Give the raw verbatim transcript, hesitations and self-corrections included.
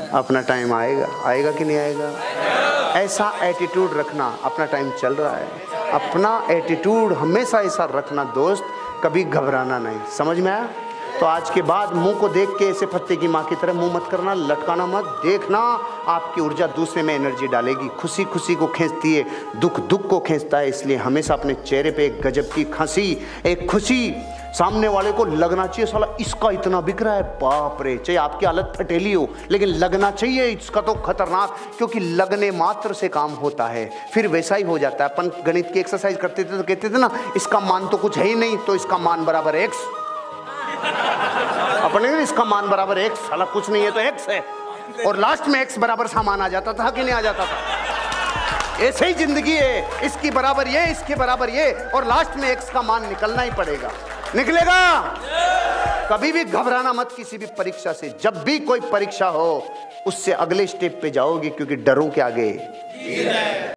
अपना टाइम आएगा, आएगा कि नहीं आएगा? ऐसा एटीट्यूड रखना, अपना टाइम चल रहा है, अपना एटीट्यूड हमेशा ऐसा रखना दोस्त, कभी घबराना नहीं। समझ में आया? तो आज के बाद मुंह को देख के ऐसे पत्ते की माँ की तरह मुंह मत करना, लटकाना मत। देखना आपकी ऊर्जा दूसरे में एनर्जी डालेगी। खुशी खुशी को खींचती है, दुख दुख को खींचता है। इसलिए हमेशा अपने चेहरे पे एक गजब की हंसी, एक खुशी, सामने वाले को लगना चाहिए साला इसका इतना बिक रहा है, बाप रे। चाहे आपकी हालत फटेली हो लेकिन लगना चाहिए इसका तो खतरनाक, क्योंकि लगने मात्र से काम होता है, फिर वैसा ही हो जाता है। अपन गणित की एक्सरसाइज करते थे तो कहते थे ना, इसका मान तो कुछ है ही नहीं, तो इसका मान बराबर एक्स। अपने इसका मान बराबर एक्स, साला कुछ नहीं है तो एक्स है, और लास्ट में एक्स बराबर सामान आ जाता था कि नहीं आ जाता था? ऐसे ही जिंदगी है, इसकी बराबर ये, इसके बराबर ये, और लास्ट में एक्स का मान निकलना ही पड़ेगा। निकलेगा? कभी भी घबराना मत किसी भी परीक्षा से। जब भी कोई परीक्षा हो उससे अगले स्टेप पे जाओगे, क्योंकि डरों के आगे